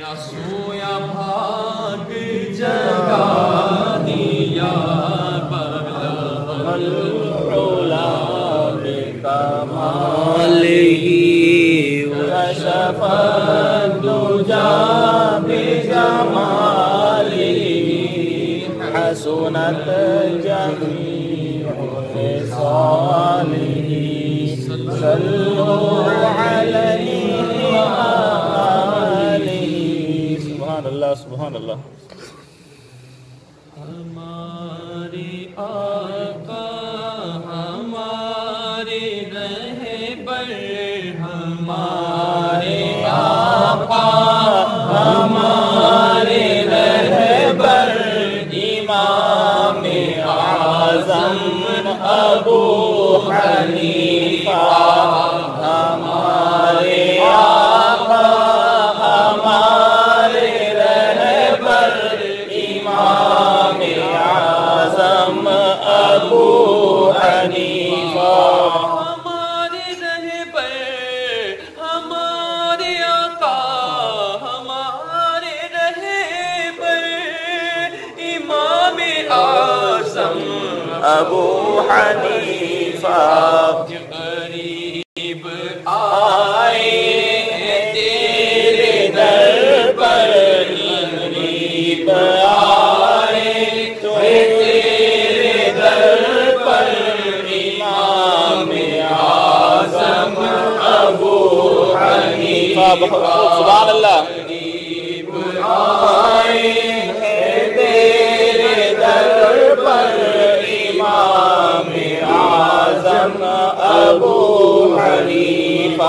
सोया भाग जगा दिया बगल उला बिकमालिही कशफ दुजा बिजमालिही हसनत जमीउ खिसालिही सल्लु अलैहि سبحان اللہ ہمارے آقا ہمارے رہبر ہمارے آقا ہمارے رہبر امام اعظم ابو حنیفہ ہمارے آقا ہمارے امام اعظم ابو حنیفہ ہمارے رہبر ہمارے آقا ہمارے رہبر امام اعظم ابو حنیفہ غریب آئے تیرے در پر غریب آئے تیرے در پر امام اعظم ابو حنیفہ سبحان اللہ غریب آئے تیرے در پر امام اعظم ابو حنیفہ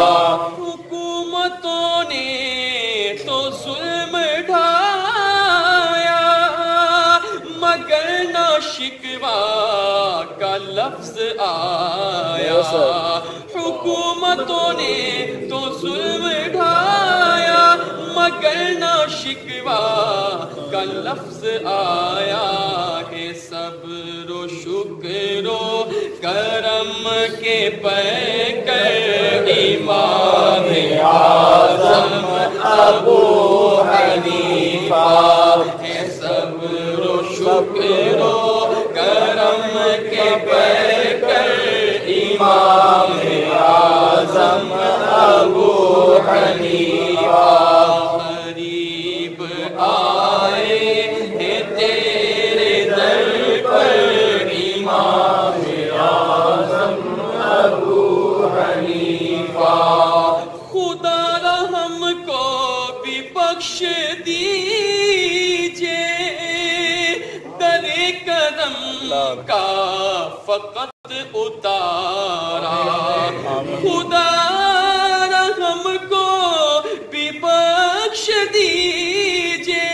حکومتوں نے تو ظلم ڈھایا مگر نہ شکوہ کا لفظ آیا حکومتوں نے تو ظلم ڈھایا مگر نہ شکوہ کا لفظ آیا ہے صبر و شکر و کرم کے پیکر امام اعظم ابو حنیفہ ہے صبر و شکر و کرم کے پیکر امام اعظم ابو حنیفہ غریب آئے ہیں تیرے در پر امام اعظم ابو حنیفہ خدا ہم کو بھی بخش دیجئے در کرم کا فقط اتارا خدا ہم کو بھی بخش دیجئے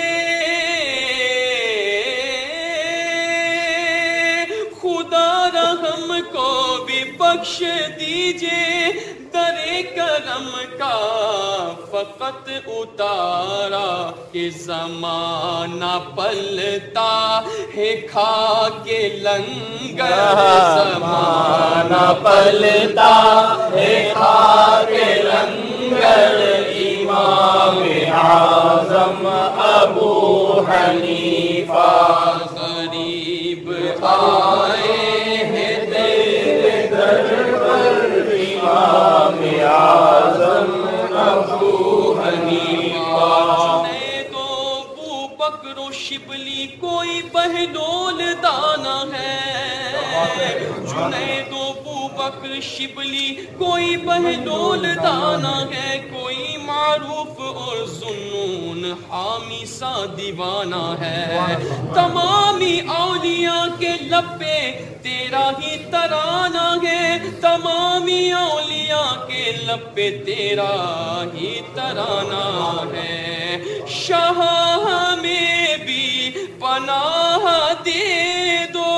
خدا ہم کو بھی بخش دیجئے در کرم کا فقط اتارا کہ زمانہ پلتا ہے کھا کے لنگر زمانہ پلتا ہے کھا کے لنگر امام اعظم ابو حنیفہ غریب آئے ہیں تیرے در پر امام اعظم ابو حنیفہ جنید و ابو بکر و شبلی کوئی بہلول دانا ہے جنید و ابو بکر شبلی کوئی بہلول دانا ہے کوئی معروف اور ذوالنون حامی سا دیوانہ ہے تمامی اولیاء کے لب پہ تیرا ہی ترانہ ہے تمامی اولیاء کے لب پہ تیرا ہی ترانہ ہے شاہ ہمیں بھی پناہ دے دو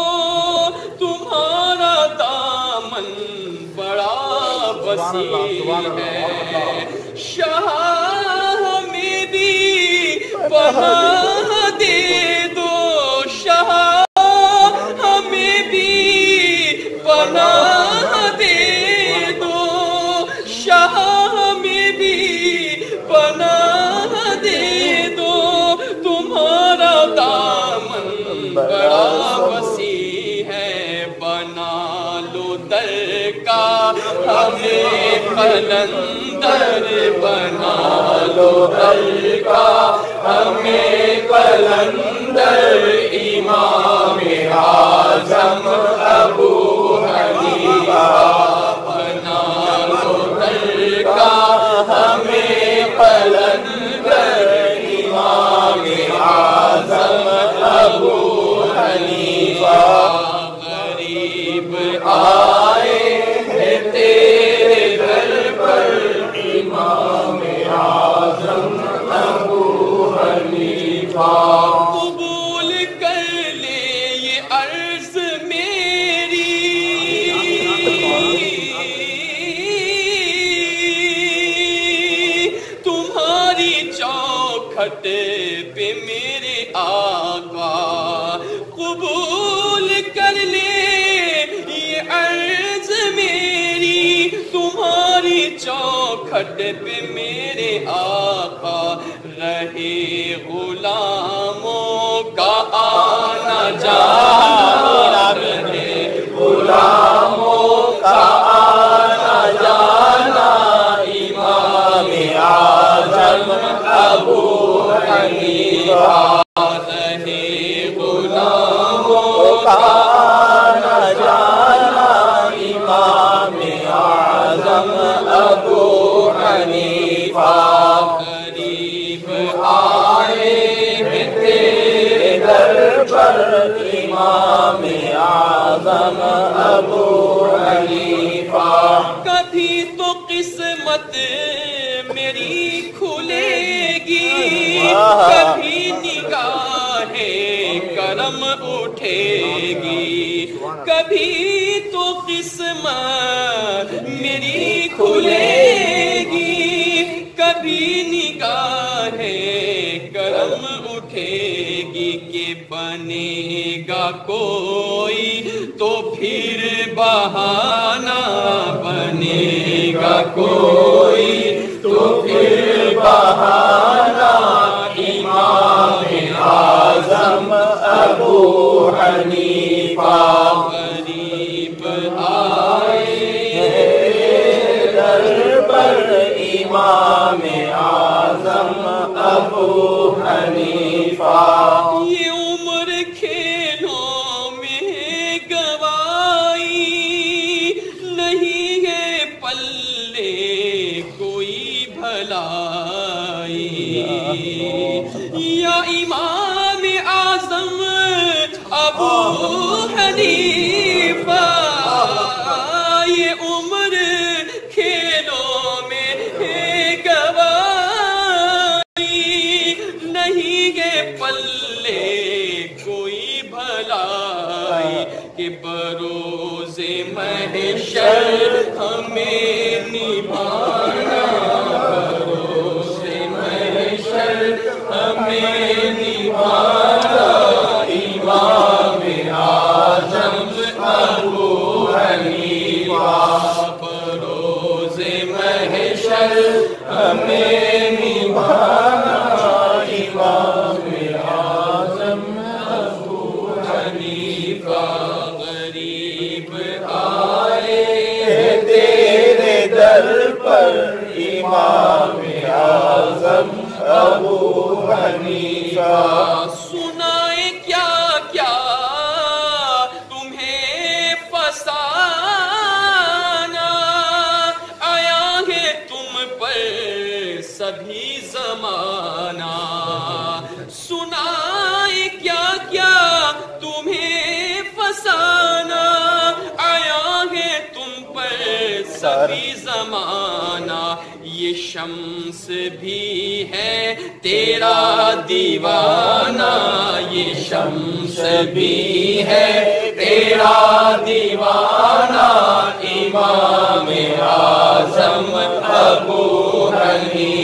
تمہارا دامن بڑا وسیع ہے شاہ ہمیں بھی پناہ دے دو شاہ ہمیں بھی پناہ دے دو شاہ ہمیں بھی پناہ بڑا وسیع ہے، بنا لو در کا ہمیں قلندر، بنا لو در کا ہمیں قلندر، امام اعظم ابو حنیفہ، بنا لو در کا ہمیں قلندر، امام اعظم ابو حنیفہ، غریب آئے ہیں تیرے در پر، امام اعظم ابو حنیفہ، قبول کر لے یہ عرض میری، تمہاری چوکھٹ پہ میرے آقا، قبول کر لے یہ عرض میری، تمہاری چوکھٹ پہ میرے آقا، رہے غلاموں کا آنا جانا، رہے غلاموں کا آنا جانا، امام اعظم ابو حنیفہ، رہے غلاموں کا آنا جانا، امام اعظم ابو حنیفہ، غریب آئے ہیں تیرے در پر، امام اعظم ابو حنیفہ، کبھی تو قسمت میری کھلے گی، کبھی نگاہ کرم اٹھے گی، کبھی تو قسمت میری کھلے گی، کبھی نگاہ کرم اٹھے گی، کہ بنے گا کوئی تو پھر بہانہ، بنے گا کوئی تو پھر بہانہ، امام اعظم ابو حنیفہ، غریب آئے در پر، امام اعظم ابو حنیفہ، یہ عمر کھیلوں میں گوائی، نہیں ہے پلے کوئی بھلائی، یا امام اعظم ابو حنیفہ، یہ عمر کھیلوں میں گوائی، نہیں ہے پلے کوئی بھلائی، کہ بروز محشر ہمیں نبھانا، بروز محشر ہمیں نبھانا، امام اعظم ابو حنیفہ، بروز محشر ہمیں نبھانا، امام اعظم ابو حنیفہ، غریب آئے تیرے در پر، امام اعظم ابو حنیفہ، سنائے کیا کیا تمہیں فسانہ، آیا ہے تم پر سبھی زمانہ، سنائے کیا کیا تمہیں فسانہ، آیا ہے تم پر سبھی زمانہ، یہ شمس بھی ہے تیرا دیوانہ، یہ شمس بھی ہے تیرا دیوانہ، امام اعظم ابو حنیفہ،